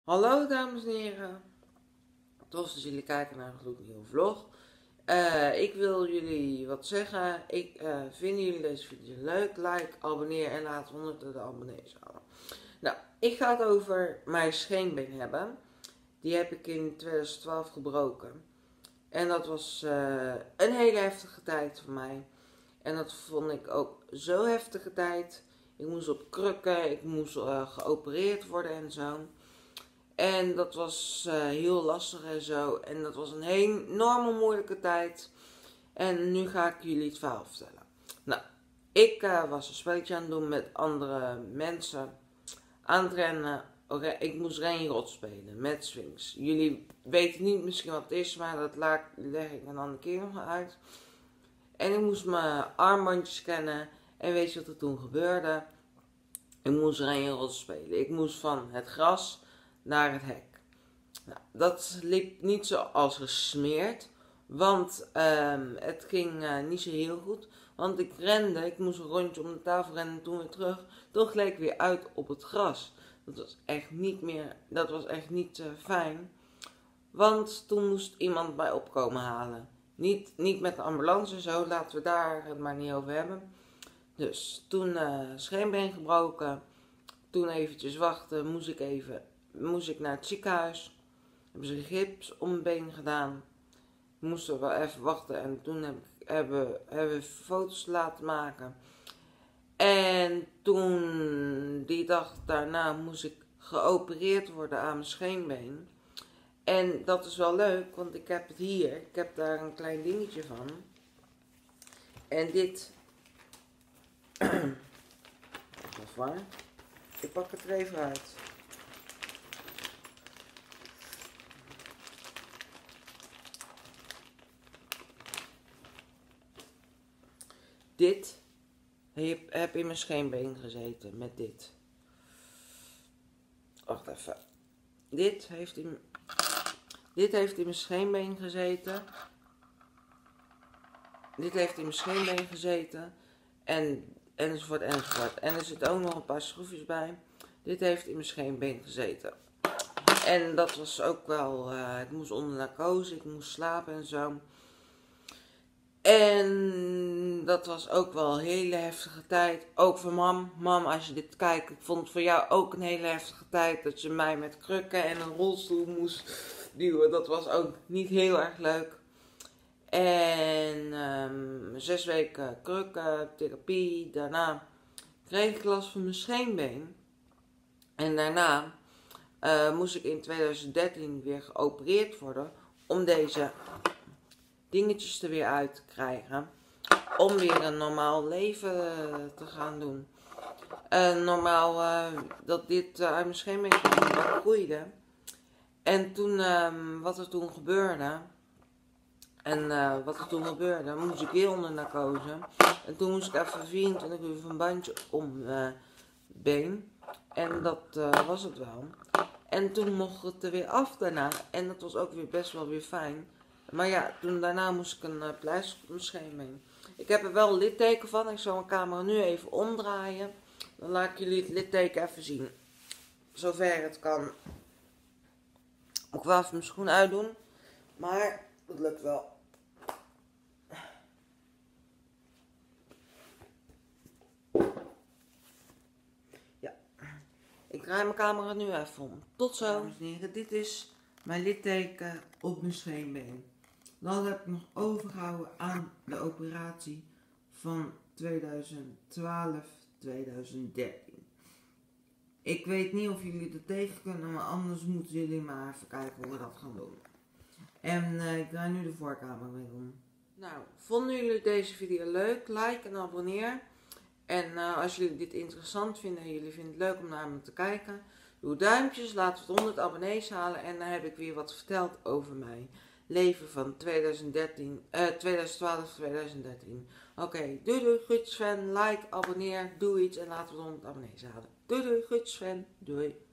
Hallo dames en heren, tof dat jullie kijken naar een gloednieuwe vlog. Ik wil jullie wat zeggen. Vinden jullie deze video leuk? Like, abonneer en laat 100 de abonnees halen. Nou, ik ga het over mijn scheenbeen hebben. Die heb ik in 2012 gebroken. En dat was een hele heftige tijd voor mij. En dat vond ik ook zo heftige tijd. Ik moest op krukken, ik moest geopereerd worden en zo. En dat was heel lastig en zo. En dat was een enorme moeilijke tijd. En nu ga ik jullie het verhaal vertellen. Nou, ik was een spelletje aan het doen met andere mensen. Aan het rennen. Ik moest renrot spelen met swings. Jullie weten niet misschien wat het is, maar dat leg ik een andere keer nog uit. En ik moest mijn armbandjes scannen. En weet je wat er toen gebeurde? Ik moest renrot spelen. Ik moest van het gras naar het hek. Nou, dat liep niet zoals gesmeerd, want het ging niet zo heel goed. Want ik moest een rondje om de tafel rennen en toen weer terug. Toen gleed ik weer uit op het gras. Dat was echt niet fijn. Want toen moest iemand mij opkomen halen. Niet met de ambulance en zo, laten we daar het maar niet over hebben. Dus toen scheenbeen gebroken. Toen eventjes wachten, moest ik naar het ziekenhuis. Hebben ze gips om mijn been gedaan. Moesten we wel even wachten en toen hebben we foto's laten maken. En toen, die dag daarna, moest ik geopereerd worden aan mijn scheenbeen. En dat is wel leuk, want ik heb het hier. Ik heb daar een klein dingetje van. En dit. Of waar? Ik pak het er even uit. Dit heb in mijn scheenbeen gezeten met dit. Wacht even. Dit heeft in mijn scheenbeen gezeten. Dit heeft in mijn scheenbeen gezeten. Enzovoort enzovoort. En er zitten ook nog een paar schroefjes bij. Dit heeft in mijn scheenbeen gezeten. En dat was ook wel, ik moest onder narcose, ik moest slapen en zo. En dat was ook wel een hele heftige tijd. Ook voor mam. Mam, als je dit kijkt, ik vond het voor jou ook een hele heftige tijd. Dat je mij met krukken en een rolstoel moest duwen. Dat was ook niet heel erg leuk. En 6 weken krukken, therapie. Daarna kreeg ik last van mijn scheenbeen. En daarna moest ik in 2013 weer geopereerd worden om deze dingetjes er weer uit te krijgen. Om weer een normaal leven te gaan doen. Dat dit uit mijn scheenbeen groeide. En toen, wat er toen gebeurde. Moest ik weer onder narcose. En toen moest ik even 24 uur van een bandje om mijn been. En dat was het wel. En toen mocht het er weer af daarna. En dat was ook weer best wel weer fijn. Maar ja, daarna moest ik een pleister op mijn scheenbeen. Ik heb er wel een litteken van. Ik zal mijn camera nu even omdraaien. Dan laat ik jullie het litteken even zien. Zover het kan. Moet ik wel even mijn schoen uitdoen. Maar dat lukt wel. Ja. Ik draai mijn camera nu even om. Tot zo. Dames en heren, dit is mijn litteken op mijn scheenbeen. Dat heb ik nog overgehouden aan de operatie van 2012-2013. Ik weet niet of jullie er tegen kunnen, maar anders moeten jullie maar even kijken hoe we dat gaan doen. En ik draai nu de voorkamer mee om. Nou, vonden jullie deze video leuk? Like en abonneer. En als jullie dit interessant vinden en jullie vinden het leuk om naar me te kijken, doe duimpjes, laten we 100 abonnees halen en dan heb ik weer wat verteld over mij leven van 2012-2013. Oké, doei doei, groetjes fan, like, abonneer, doe iets en laten we 100 abonnees halen. Doei doei, groetjes fan, doei.